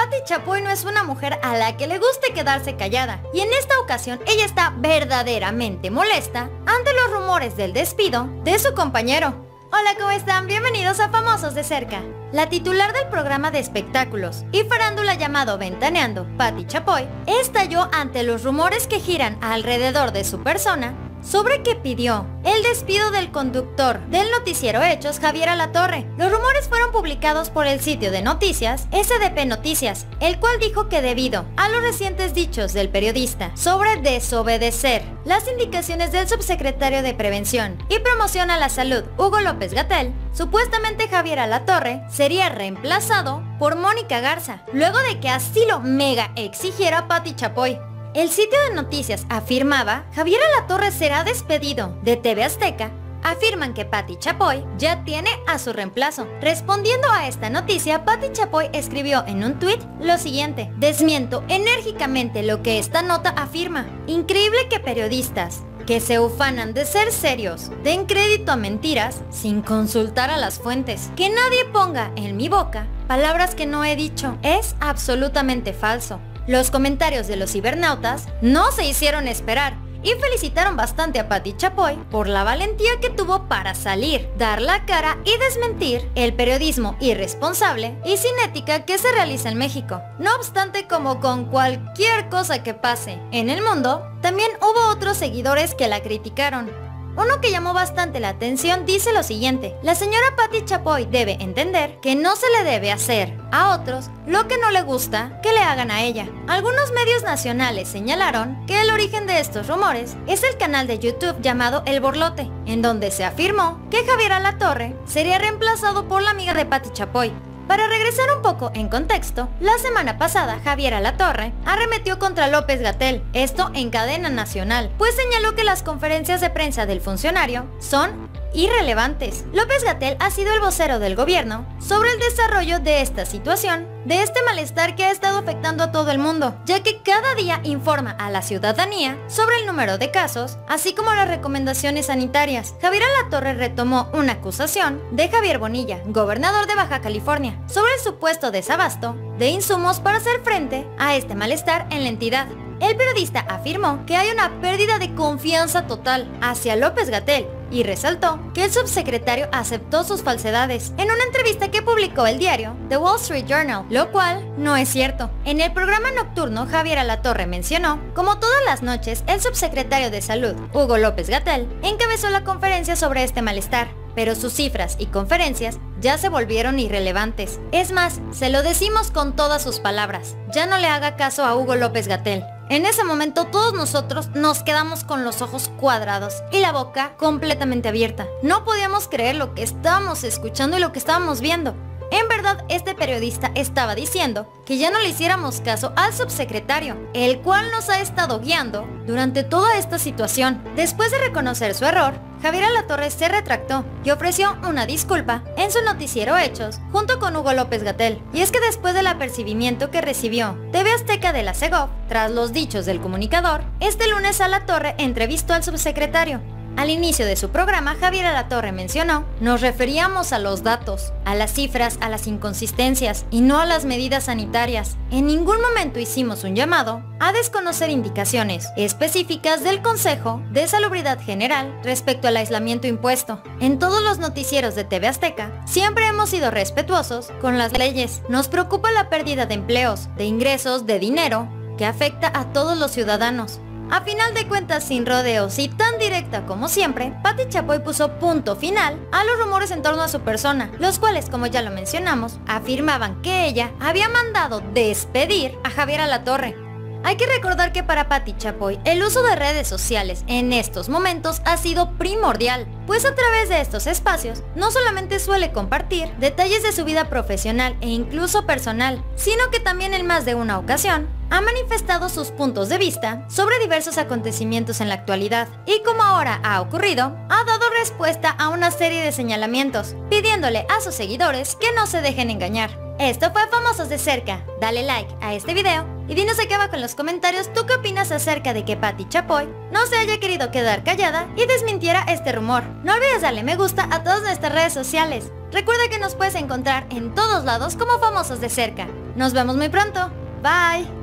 Pati Chapoy no es una mujer a la que le guste quedarse callada, y en esta ocasión ella está verdaderamente molesta ante los rumores del despido de su compañero. Hola, ¿cómo están? Bienvenidos a Famosos de Cerca. La titular del programa de espectáculos y farándula llamado Ventaneando, Pati Chapoy, estalló ante los rumores que giran alrededor de su persona sobre que pidió el despido del conductor del noticiero Hechos, Javier Alatorre. Los rumores fueron publicados por el sitio de noticias SDP Noticias, el cual dijo que debido a los recientes dichos del periodista sobre desobedecer las indicaciones del subsecretario de Prevención y Promoción a la Salud, Hugo López-Gatell, supuestamente Javier Alatorre sería reemplazado por Mónica Garza, luego de que así lo mega exigiera Pati Chapoy. El sitio de noticias afirmaba: Javier Alatorre será despedido de TV Azteca. Afirman que Pati Chapoy ya tiene a su reemplazo. Respondiendo a esta noticia, Pati Chapoy escribió en un tuit lo siguiente: desmiento enérgicamente lo que esta nota afirma. Increíble que periodistas que se ufanan de ser serios den crédito a mentiras sin consultar a las fuentes. Que nadie ponga en mi boca palabras que no he dicho. Es absolutamente falso. Los comentarios de los cibernautas no se hicieron esperar y felicitaron bastante a Pati Chapoy por la valentía que tuvo para salir, dar la cara y desmentir el periodismo irresponsable y sin ética que se realiza en México. No obstante, como con cualquier cosa que pase en el mundo, también hubo otros seguidores que la criticaron. Uno que llamó bastante la atención dice lo siguiente: la señora Pati Chapoy debe entender que no se le debe hacer a otros lo que no le gusta que le hagan a ella. Algunos medios nacionales señalaron que el origen de estos rumores es el canal de YouTube llamado El Borlote, en donde se afirmó que Javier Alatorre sería reemplazado por la amiga de Pati Chapoy. Para regresar un poco en contexto, la semana pasada Javier Alatorre arremetió contra López-Gatell, esto en cadena nacional, pues señaló que las conferencias de prensa del funcionario son irrelevantes. López-Gatell ha sido el vocero del gobierno sobre el desarrollo de esta situación, de este malestar que ha estado afectando a todo el mundo, ya que cada día informa a la ciudadanía sobre el número de casos, así como las recomendaciones sanitarias. Javier Alatorre retomó una acusación de Javier Bonilla, gobernador de Baja California, sobre el supuesto desabasto de insumos para hacer frente a este malestar en la entidad. El periodista afirmó que hay una pérdida de confianza total hacia López-Gatell y resaltó que el subsecretario aceptó sus falsedades en una entrevista que publicó el diario The Wall Street Journal, lo cual no es cierto. En el programa nocturno, Javier Alatorre mencionó, como todas las noches, el subsecretario de Salud, Hugo López-Gatell, encabezó la conferencia sobre este malestar, pero sus cifras y conferencias ya se volvieron irrelevantes. Es más, se lo decimos con todas sus palabras: ya no le haga caso a Hugo López-Gatell. En ese momento todos nosotros nos quedamos con los ojos cuadrados y la boca completamente abierta. No podíamos creer lo que estábamos escuchando y lo que estábamos viendo. En verdad, este periodista estaba diciendo que ya no le hiciéramos caso al subsecretario, el cual nos ha estado guiando durante toda esta situación. Después de reconocer su error, Javier Alatorre se retractó y ofreció una disculpa en su noticiero Hechos junto con Hugo López-Gatell. Y es que después del apercibimiento que recibió TV Azteca de la Segov tras los dichos del comunicador, este lunes Alatorre entrevistó al subsecretario. Al inicio de su programa, Javier Alatorre mencionó: nos referíamos a los datos, a las cifras, a las inconsistencias y no a las medidas sanitarias. En ningún momento hicimos un llamado a desconocer indicaciones específicas del Consejo de Salubridad General respecto al aislamiento impuesto. En todos los noticieros de TV Azteca siempre hemos sido respetuosos con las leyes. Nos preocupa la pérdida de empleos, de ingresos, de dinero, que afecta a todos los ciudadanos. A final de cuentas, sin rodeos y tan directa como siempre, Pati Chapoy puso punto final a los rumores en torno a su persona, los cuales, como ya lo mencionamos, afirmaban que ella había mandado despedir a Javier Alatorre. Hay que recordar que para Pati Chapoy el uso de redes sociales en estos momentos ha sido primordial, pues a través de estos espacios no solamente suele compartir detalles de su vida profesional e incluso personal, sino que también en más de una ocasión ha manifestado sus puntos de vista sobre diversos acontecimientos en la actualidad y, como ahora ha ocurrido, ha dado respuesta a una serie de señalamientos, pidiéndole a sus seguidores que no se dejen engañar. Esto fue Famosos de Cerca. Dale like a este video y dinos aquí abajo en los comentarios tú qué opinas acerca de que Pati Chapoy no se haya querido quedar callada y desmintiera este rumor. No olvides darle me gusta a todas nuestras redes sociales. Recuerda que nos puedes encontrar en todos lados como Famosos de Cerca. Nos vemos muy pronto. Bye.